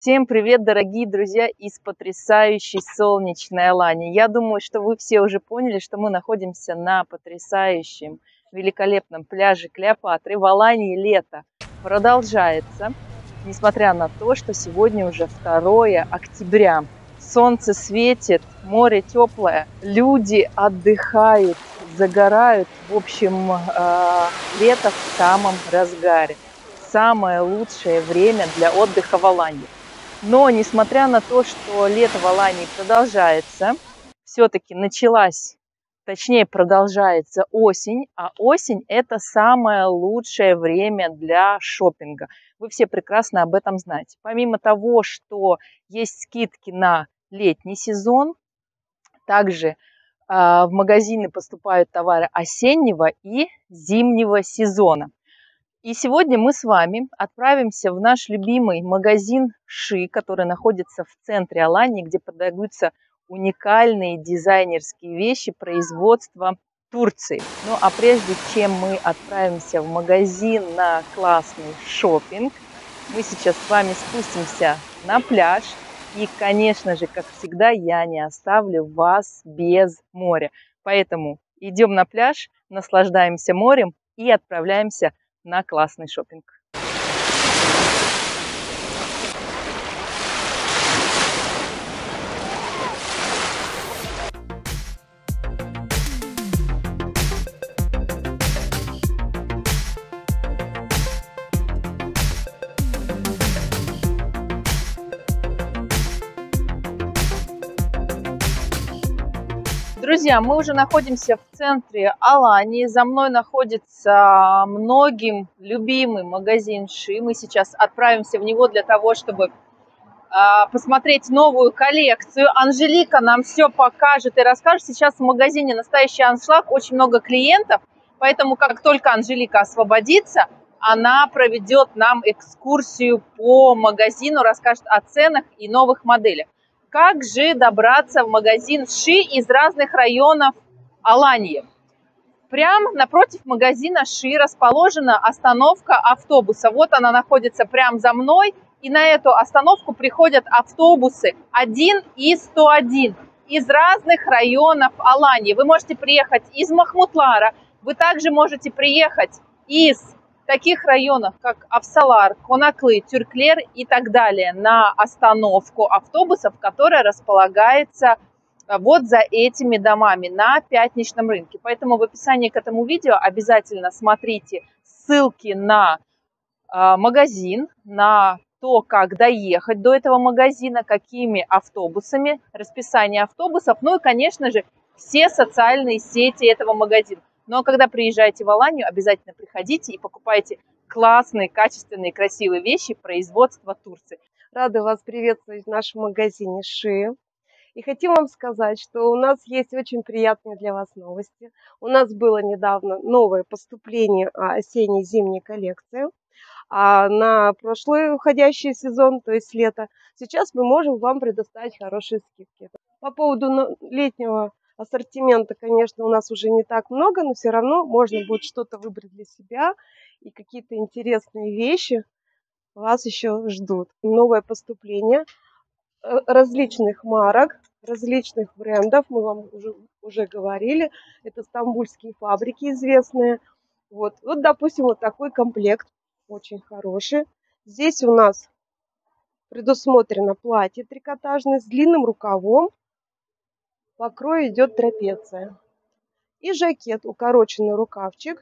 Всем привет, дорогие друзья из потрясающей солнечной Алании. Я думаю, что вы все уже поняли, что мы находимся на потрясающем, великолепном пляже Клеопатры. В Алании лето продолжается, несмотря на то, что сегодня уже 2 октября. Солнце светит, море теплое, люди отдыхают, загорают. В общем, лето в самом разгаре. Самое лучшее время для отдыха в Алании. Но, несмотря на то, что лето в Алании продолжается, все-таки продолжается осень, а осень – это самое лучшее время для шопинга. Вы все прекрасно об этом знаете. Помимо того, что есть скидки на летний сезон, также в магазины поступают товары осеннего и зимнего сезона. И сегодня мы с вами отправимся в наш любимый магазин Ши, который находится в центре Алании, где продаются уникальные дизайнерские вещи производства Турции. Ну а прежде чем мы отправимся в магазин на классный шопинг, мы сейчас с вами спустимся на пляж. И, конечно же, как всегда, я не оставлю вас без моря. Поэтому идем на пляж, наслаждаемся морем и отправляемся на классный шопинг. Друзья, мы уже находимся в центре Алании. За мной находится многим любимый магазин Ши. Мы сейчас отправимся в него для того, чтобы посмотреть новую коллекцию. Анжелика нам все покажет и расскажет. Сейчас в магазине настоящий аншлаг, очень много клиентов. Поэтому, как только Анжелика освободится, она проведет нам экскурсию по магазину, расскажет о ценах и новых моделях. Как же добраться в магазин Ши из разных районов Алании? Прямо напротив магазина Ши расположена остановка автобуса. Вот она находится прямо за мной. И на эту остановку приходят автобусы 1 и 101 из разных районов Алании. Вы можете приехать из Махмутлара, вы также можете приехать из таких районов, как Афсалар, Конаклы, Тюрклер и так далее, на остановку автобусов, которая располагается вот за этими домами на пятничном рынке. Поэтому в описании к этому видео обязательно смотрите ссылки на магазин, на то, как доехать до этого магазина, какими автобусами, расписание автобусов, ну и, конечно же, все социальные сети этого магазина. Но когда приезжаете в Аланию, обязательно приходите и покупайте классные, качественные, красивые вещи производства Турции. Рада вас приветствовать в нашем магазине Ши. И хотим вам сказать, что у нас есть очень приятные для вас новости. У нас было недавно новое поступление осенне-зимней коллекции. А на прошлый уходящий сезон, то есть лето, сейчас мы можем вам предоставить хорошие скидки. По поводу летнего ассортимента, конечно, у нас уже не так много, но все равно можно будет что-то выбрать для себя. И какие-то интересные вещи вас еще ждут. Новое поступление различных марок, различных брендов, мы вам уже говорили, это стамбульские фабрики известные. Вот, допустим, вот такой комплект, очень хороший. Здесь у нас предусмотрено платье трикотажное с длинным рукавом, по крою идет трапеция. И жакет, укороченный рукавчик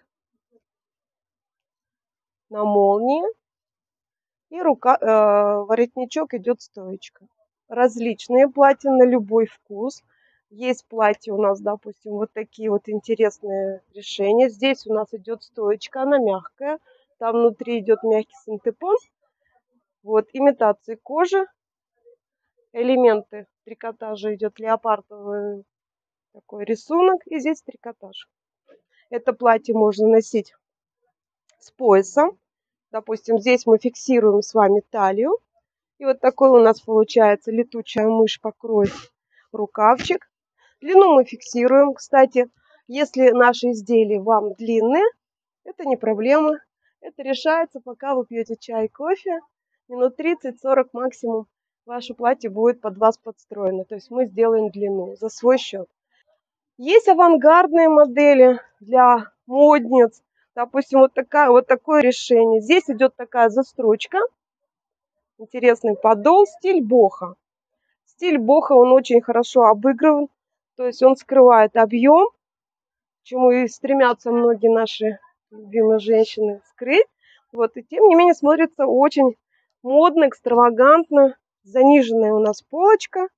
на молнии, и воротничок идет стоечка. Различные платья на любой вкус. Есть платья у нас, допустим, вот такие вот интересные решения. Здесь у нас идет стоечка, она мягкая. Там внутри идет мягкий синтепон. Вот, имитации кожи. Элементы трикотажа идет леопардовый такой рисунок. И здесь трикотаж. Это платье можно носить с поясом. Допустим, здесь мы фиксируем с вами талию. И вот такой у нас получается летучая мышь покрой рукавчик. Длину мы фиксируем. Кстати, если наши изделия вам длинные, это не проблема. Это решается, пока вы пьете чай, кофе. Минут 30-40 максимум ваше платье будет под вас подстроено. То есть мы сделаем длину за свой счет. Есть авангардные модели для модниц. Допустим, вот такое решение. Здесь идет такая застрочка. Интересный подол, стиль бохо. Стиль бохо, он очень хорошо обыгран. То есть он скрывает объем, к чему и стремятся многие наши любимые женщины скрыть. Вот, и тем не менее смотрится очень модно, экстравагантно. Заниженная у нас полочка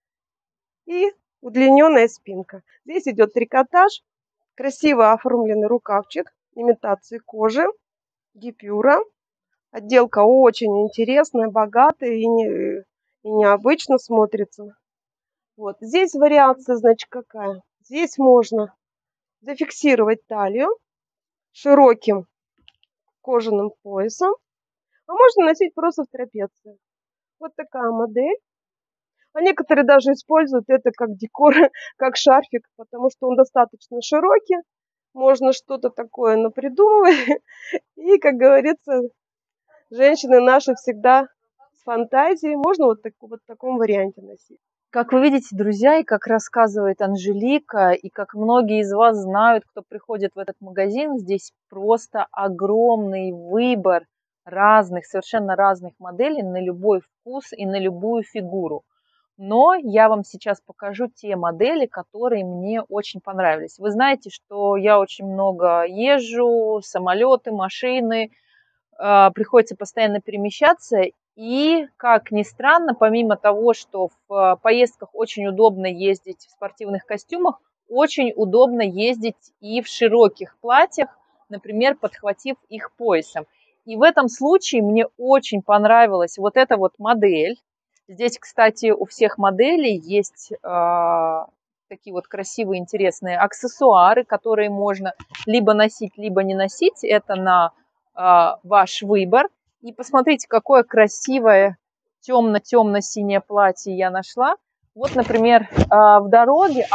и удлиненная спинка. Здесь идет трикотаж, красиво оформленный рукавчик, имитации кожи, гипюра. Отделка очень интересная, богатая и необычно смотрится. Вот. Здесь вариация, значит, какая? Здесь можно зафиксировать талию широким кожаным поясом, а можно носить просто в трапеции. Вот такая модель. А некоторые даже используют это как декор, как шарфик, потому что он достаточно широкий. Можно что-то такое напридумывать. И, как говорится, женщины наши всегда с фантазией. Можно вот в таком варианте носить. Как вы видите, друзья, и как рассказывает Анжелика, и как многие из вас знают, кто приходит в этот магазин, здесь просто огромный выбор разных, совершенно разных моделей на любой вкус и на любую фигуру. Но я вам сейчас покажу те модели, которые мне очень понравились. Вы знаете, что я очень много езжу, самолеты, машины, приходится постоянно перемещаться. И, как ни странно, помимо того, что в поездках очень удобно ездить в спортивных костюмах, очень удобно ездить и в широких платьях, например, подхватив их поясом. И в этом случае мне очень понравилась вот эта вот модель. Здесь, кстати, у всех моделей есть такие вот красивые, интересные аксессуары, которые можно либо носить, либо не носить. Это на ваш выбор. И посмотрите, какое красивое темно-темно-синее платье я нашла. Вот, например, в дороге,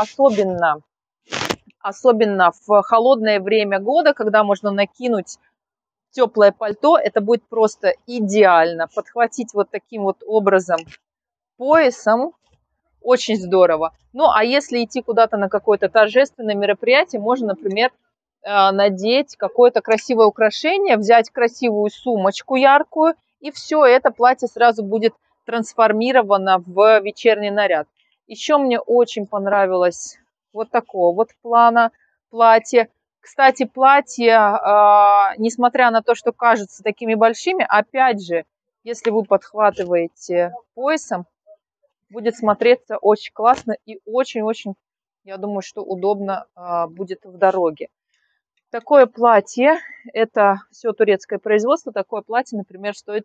особенно в холодное время года, когда можно накинуть теплое пальто, это будет просто идеально. Подхватить вот таким вот образом поясом, очень здорово. Ну, а если идти куда-то на какое-то торжественное мероприятие, можно, например, надеть какое-то красивое украшение, взять красивую сумочку яркую, и все, это платье сразу будет трансформировано в вечерний наряд. Еще мне очень понравилось вот такого вот плана платье. Кстати, платье, несмотря на то, что кажется такими большими, опять же, если вы подхватываете поясом, будет смотреться очень классно и очень-очень, я думаю, что удобно будет в дороге. Такое платье, это все турецкое производство, такое платье, например, стоит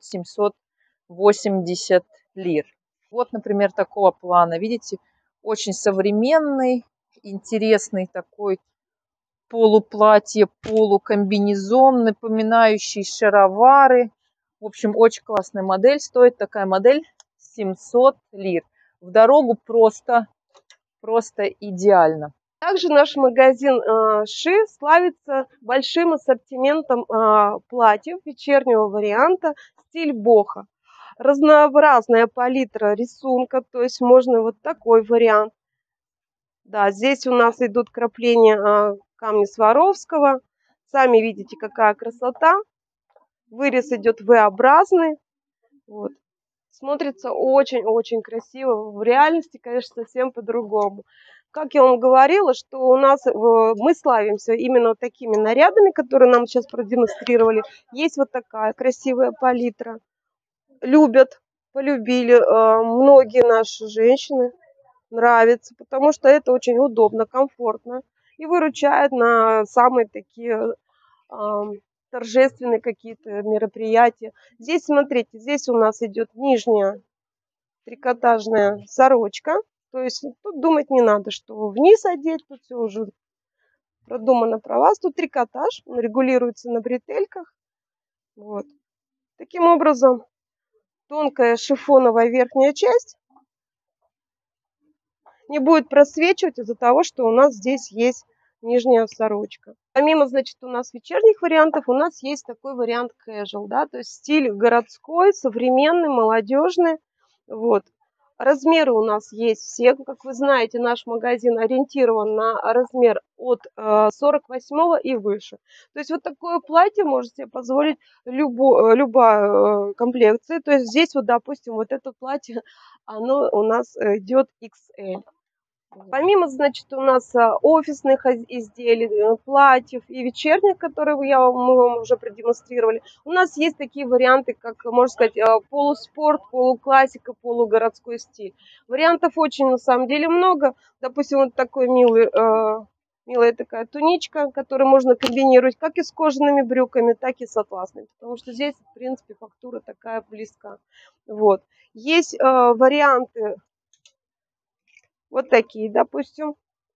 780 лир. Вот, например, такого плана, видите, очень современный, интересный такой полуплатье, полукомбинезон, напоминающий шаровары. В общем, очень классная модель, стоит такая модель 700 лир. В дорогу просто идеально. Также наш магазин Ши славится большим ассортиментом платьев вечернего варианта стиль бохо. Разнообразная палитра рисунка, то есть можно вот такой вариант. Да, здесь у нас идут крапления камня Сваровского. Сами видите, какая красота. Вырез идет V-образный. Вот. Смотрится очень-очень красиво. В реальности, конечно, совсем по-другому. Как я вам говорила, что у нас мы славимся именно вот такими нарядами, которые нам сейчас продемонстрировали. Есть вот такая красивая палитра. Любят, полюбили многие наши женщины. Нравится, потому что это очень удобно, комфортно и выручает на самые такие торжественные какие-то мероприятия. Здесь, смотрите, здесь у нас идет нижняя трикотажная сорочка. То есть тут думать не надо, что вниз одеть, тут все уже продумано про вас. Тут трикотаж, он регулируется на бретельках. Вот. Таким образом, тонкая шифоновая верхняя часть не будет просвечивать из-за того, что у нас здесь есть нижняя сорочка. Помимо, значит, у нас вечерних вариантов, у нас есть такой вариант casual, да, то есть стиль городской, современный, молодежный. Вот. Размеры у нас есть все. Как вы знаете, наш магазин ориентирован на размер от 48 и выше. То есть вот такое платье может себе позволить любая комплекция. То есть здесь вот, допустим, вот это платье, оно у нас идет XL. Помимо, значит, у нас офисных изделий, платьев и вечерних, которые мы вам уже продемонстрировали, у нас есть такие варианты, как, можно сказать, полуспорт, полуклассика, полугородской стиль. Вариантов очень, на самом деле, много. Допустим, вот такой милая такая туничка, которую можно комбинировать как и с кожаными брюками, так и с атласными, потому что здесь, в принципе, фактура такая близка. Вот. Есть варианты вот такие, допустим,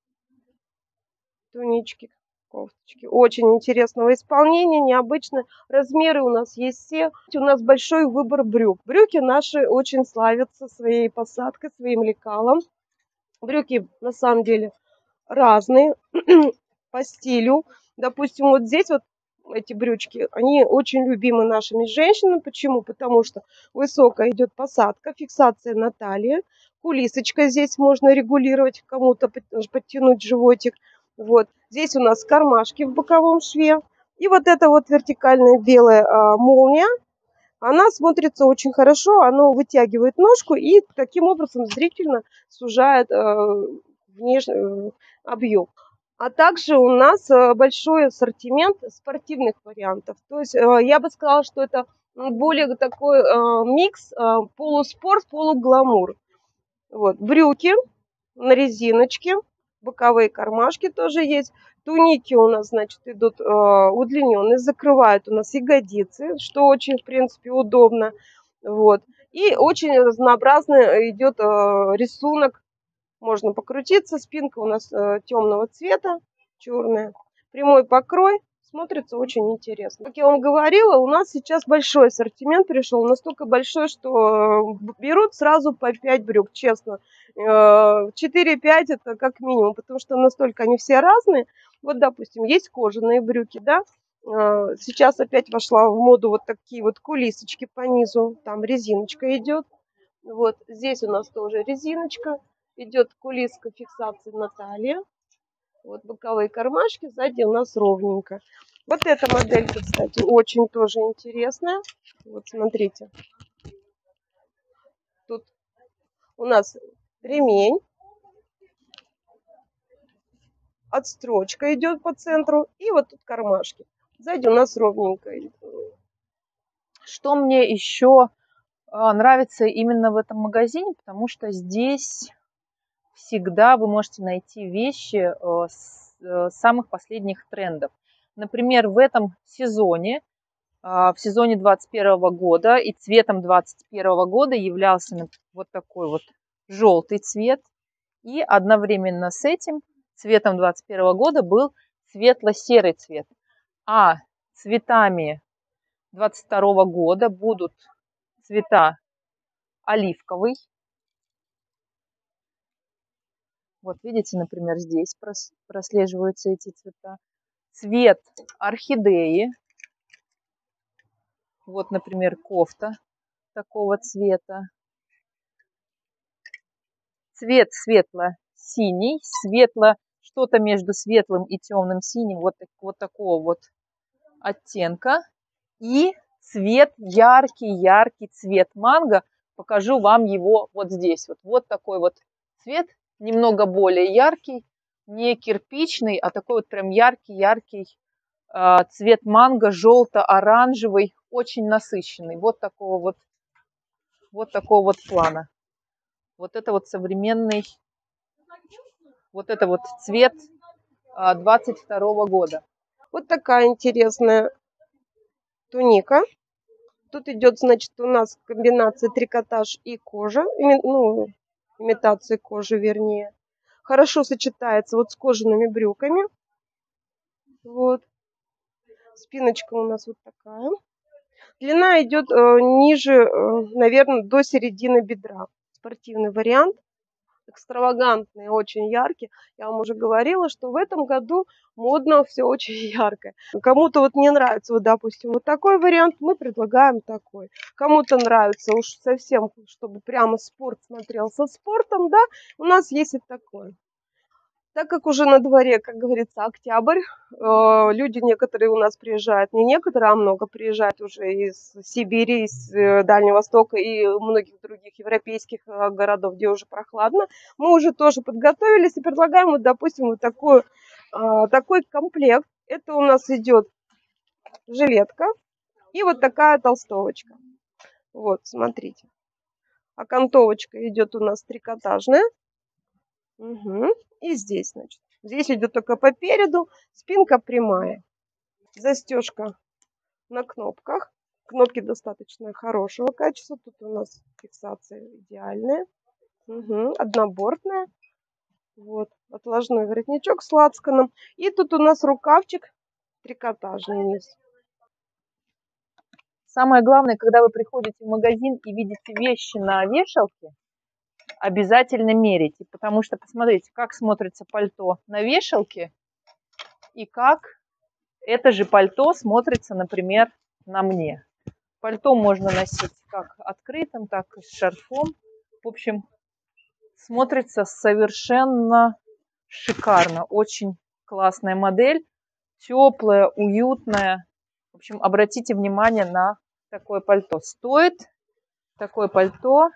тунички, кофточки. Очень интересного исполнения, необычно. Размеры у нас есть все. У нас большой выбор брюк. Брюки наши очень славятся своей посадкой, своим лекалом. Брюки на самом деле разные по стилю. Допустим, вот здесь вот эти брючки, они очень любимы нашими женщинами. Почему? Потому что высокая идет посадка, фиксация на талии. Кулисочка здесь можно регулировать, кому-то подтянуть животик. Вот. Здесь у нас кармашки в боковом шве. И вот эта вот вертикальная белая молния, она смотрится очень хорошо, она вытягивает ножку и таким образом зрительно сужает внешний объем. А также у нас большой ассортимент спортивных вариантов. То есть я бы сказала, что это более такой микс полуспорт, полугламур. Вот. Брюки на резиночке, боковые кармашки тоже есть. Туники у нас, значит, идут удлиненные, закрывают у нас ягодицы, что очень, в принципе, удобно. Вот. И очень разнообразный идет рисунок. Можно покрутиться. Спинка у нас темного цвета, черная. Прямой покрой. Смотрится очень интересно. Как я вам говорила, у нас сейчас большой ассортимент пришел. Настолько большой, что берут сразу по 5 брюк, честно. 4-5 это как минимум, потому что настолько они все разные. Вот, допустим, есть кожаные брюки, да. Сейчас опять вошла в моду вот такие вот кулисочки по низу. Там резиночка идет. Вот здесь у нас тоже резиночка. Идет кулиска фиксации на талии. Вот боковые кармашки, сзади у нас ровненько. Вот эта моделька, кстати, очень тоже интересная. Вот смотрите. Тут у нас ремень. Отстрочка идет по центру. И вот тут кармашки. Сзади у нас ровненько. Что мне еще нравится именно в этом магазине, потому что здесь всегда вы можете найти вещи с самых последних трендов. Например, в этом сезоне, в сезоне 2021 года и цветом 2021 года являлся вот такой вот желтый цвет. И одновременно с этим цветом 2021 года был светло-серый цвет. А цветами 2022 года будут цвета оливковый. Вот видите, например, здесь прослеживаются эти цвета. Цвет орхидеи. Вот, например, кофта такого цвета. Цвет светло-синий, что-то между светлым и темным синим, вот такого вот оттенка. И цвет яркий цвет манго. Покажу вам его вот здесь. Вот такой вот цвет, немного более яркий, не кирпичный, а такой вот прям яркий цвет манго, желто-оранжевый, очень насыщенный. Вот такого вот плана. Вот это вот современный, вот это вот цвет 22 года. Вот такая интересная туника. Тут идет, значит, у нас комбинация трикотаж и кожа, ну, имитация кожи, вернее. Хорошо сочетается вот с кожаными брюками. Вот. Спиночка у нас вот такая. Длина идет ниже, наверное, до середины бедра. Спортивный вариант. экстравагантные, очень яркие. Я вам уже говорила, что в этом году модно все очень яркое. Кому-то вот не нравится, вот, допустим, вот такой вариант, мы предлагаем такой. Кому-то нравится уж совсем, чтобы прямо спорт смотрелся спортом, да, у нас есть и такой. Так как уже на дворе, как говорится, октябрь, люди некоторые у нас приезжают, не некоторые, а много приезжают уже из Сибири, из Дальнего Востока и многих других европейских городов, где уже прохладно. Мы уже тоже подготовились и предлагаем, вот, допустим, вот такой комплект. Это у нас идет жилетка и вот такая толстовочка. Вот, смотрите. Окантовочка идет у нас трикотажная. Угу. И здесь, значит, здесь идет только по переду, спинка прямая. Застежка на кнопках. Кнопки достаточно хорошего качества. Тут у нас фиксация идеальная. Угу. Однобортная. Вот. Отложной воротничок с лацканом. И тут у нас рукавчик трикотажный низ. Самое главное, когда вы приходите в магазин и видите вещи на вешалке, обязательно мерите, потому что посмотрите, как смотрится пальто на вешалке и как это же пальто смотрится, например, на мне. Пальто можно носить как открытым, так и с шарфом. В общем, смотрится совершенно шикарно. Очень классная модель, теплая, уютная. В общем, обратите внимание на такое пальто. Стоит такое пальто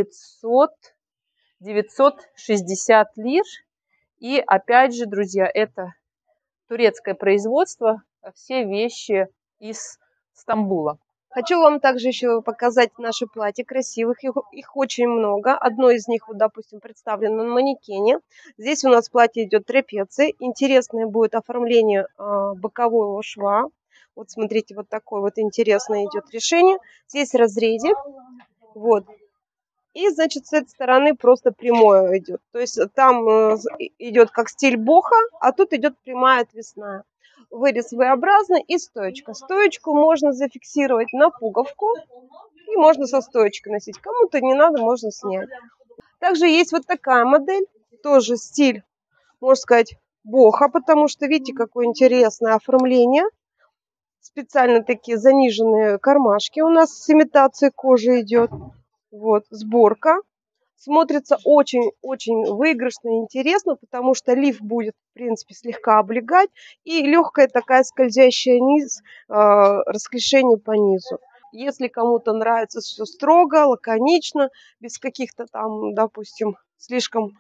960 лир. И опять же, друзья, это турецкое производство, все вещи из Стамбула. Хочу вам также еще показать наши платья красивых. Их очень много. Одно из них, вот, допустим, представлено на манекене. Здесь у нас платье идет трапеции. Интересное будет оформление бокового шва. Вот смотрите, вот такое вот интересное идет решение. Здесь разрезик. Вот. И, значит, с этой стороны просто прямое идет. То есть там идет как стиль боха, а тут идет прямая отвесная. Вырез V-образный и стоечка. Стоечку можно зафиксировать на пуговку и можно со стоечкой носить. Кому-то не надо, можно снять. Также есть вот такая модель, тоже стиль, можно сказать, боха, потому что видите, какое интересное оформление. Специально такие заниженные кармашки у нас с имитацией кожи идет. Вот, сборка. Смотрится очень-очень выигрышно и интересно, потому что лиф будет, в принципе, слегка облегать. И легкая такая скользящая низ, расклешение по низу. Если кому-то нравится все строго, лаконично, без каких-то там, допустим, слишком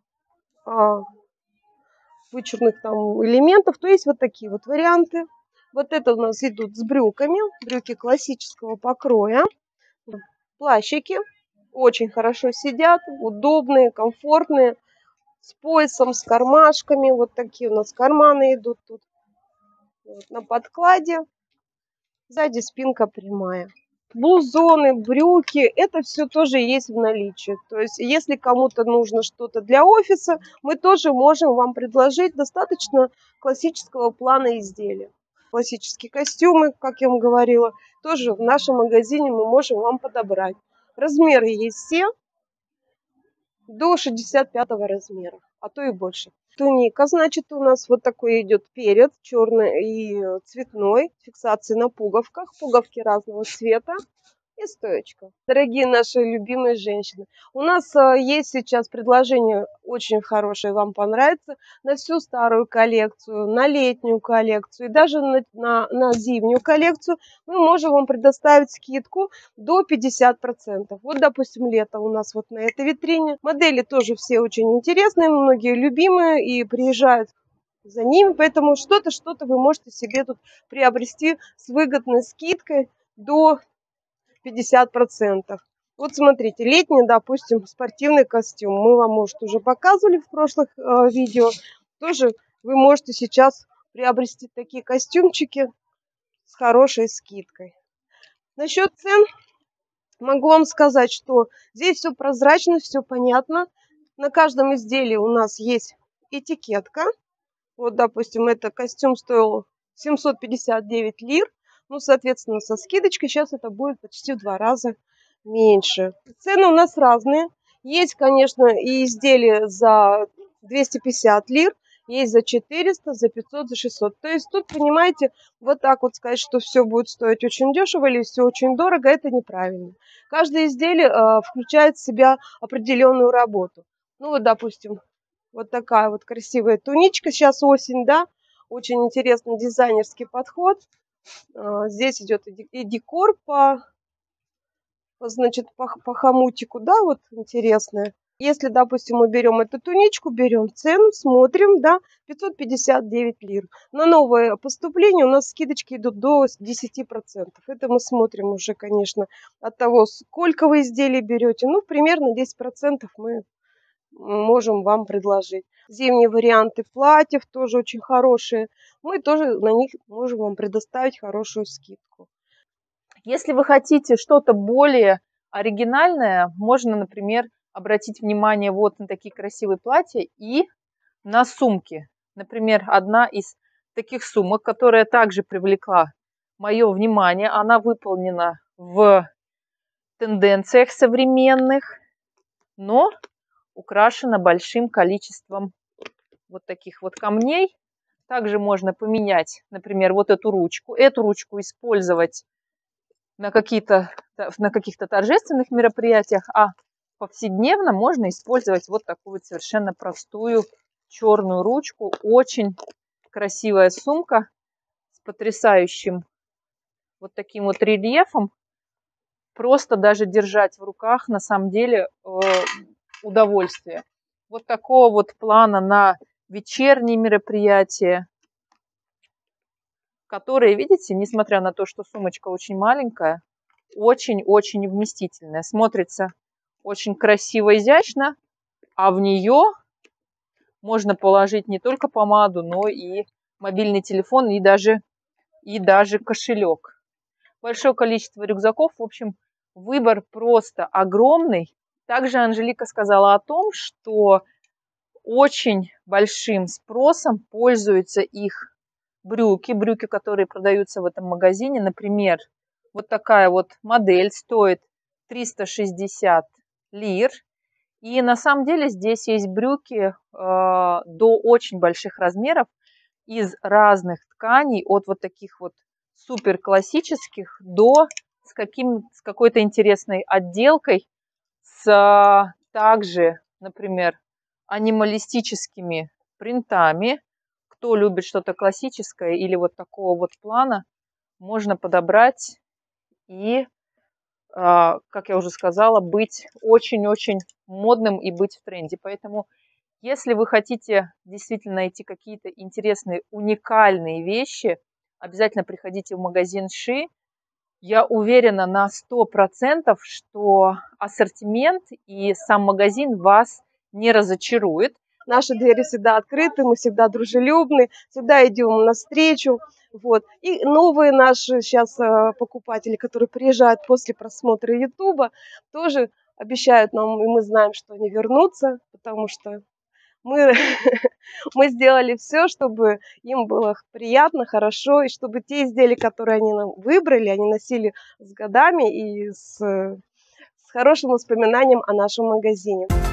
вычурных там элементов, то есть вот такие вот варианты. Вот это у нас идут с брюками, брюки классического покроя, плащики. Очень хорошо сидят, удобные, комфортные, с поясом, с кармашками. Вот такие у нас карманы идут тут. Вот, на подкладе. Сзади спинка прямая. Блузоны, брюки, это все тоже есть в наличии. То есть, если кому-то нужно что-то для офиса, мы тоже можем вам предложить достаточно классического плана изделия. Классические костюмы, как я вам говорила, тоже в нашем магазине мы можем вам подобрать. Размеры есть все. До 65 размера, а то и больше. Туника, значит, у нас вот такой идет перед, черный и цветной, фиксации на пуговках, пуговки разного цвета и стоечка. Дорогие наши любимые женщины, у нас есть сейчас предложение очень хорошее, вам понравится, на всю старую коллекцию, на летнюю коллекцию и даже на зимнюю коллекцию мы можем вам предоставить скидку до 50%. Вот, допустим, лето у нас вот на этой витрине. Модели тоже все очень интересные, многие любимые и приезжают за ними, поэтому что-то вы можете себе тут приобрести с выгодной скидкой до 50%. Вот смотрите, летний, допустим, спортивный костюм. Мы вам, может, уже показывали в прошлых видео. Тоже вы можете сейчас приобрести такие костюмчики с хорошей скидкой. Насчет цен могу вам сказать, что здесь все прозрачно, все понятно. На каждом изделии у нас есть этикетка. Вот, допустим, этот костюм стоил 759 лир. Ну, соответственно, со скидочкой сейчас это будет почти в 2 раза меньше. Цены у нас разные. Есть, конечно, и изделия за 250 лир, есть за 400, за 500, за 600. То есть тут, понимаете, вот так вот сказать, что все будет стоить очень дешево или все очень дорого, это неправильно. Каждое изделие включает в себя определенную работу. Ну вот, допустим, вот такая вот красивая туничка, сейчас осень, да, очень интересный дизайнерский подход. Здесь идет и декор значит, по хомутику, да, вот интересное. Если, допустим, мы берем эту туничку, берем цену, смотрим, да, 559 лир. На новое поступление у нас скидочки идут до 10%. Это мы смотрим уже, конечно, от того, сколько вы изделий берете. Ну, примерно 10% мы можем вам предложить. Зимние варианты платьев тоже очень хорошие. Мы тоже на них можем вам предоставить хорошую скидку. Если вы хотите что-то более оригинальное, можно, например, обратить внимание вот на такие красивые платья и на сумки. Например, одна из таких сумок, которая также привлекла мое внимание, она выполнена в тенденциях современных, но украшена большим количеством вот таких вот камней. Также можно поменять, например, вот эту ручку. Эту ручку использовать на каких-то торжественных мероприятиях, а повседневно можно использовать вот такую вот совершенно простую черную ручку. Очень красивая сумка с потрясающим вот таким вот рельефом. Просто даже держать в руках на самом деле удовольствие. Вот такого вот плана на вечерние мероприятия, которые, видите, несмотря на то, что сумочка очень маленькая, очень-очень вместительная. Смотрится очень красиво, изящно, а в нее можно положить не только помаду, но и мобильный телефон, и даже кошелек. Большое количество рюкзаков, в общем, выбор просто огромный. Также Анжелика сказала о том, что очень большим спросом пользуются их брюки, которые продаются в этом магазине. Например, вот такая вот модель стоит 360 лир. И на самом деле здесь есть брюки до очень больших размеров из разных тканей, от вот таких вот супер классических до с какой-то интересной отделкой, с также, например, анималистическими принтами. Кто любит что-то классическое или вот такого вот плана, можно подобрать и, как я уже сказала, быть очень-очень модным и быть в тренде. Поэтому, если вы хотите действительно найти какие-то интересные, уникальные вещи, обязательно приходите в магазин Ши. Я уверена на 100%, что ассортимент и сам магазин вас не разочарует. Наши двери всегда открыты, мы всегда дружелюбны, всегда идем навстречу. Вот. И новые наши сейчас покупатели, которые приезжают после просмотра Ютуба, тоже обещают нам, и мы знаем, что они вернутся, потому что мы, мы сделали все, чтобы им было приятно, хорошо, и чтобы те изделия, которые они нам выбрали, они носили с годами и с хорошим воспоминанием о нашем магазине.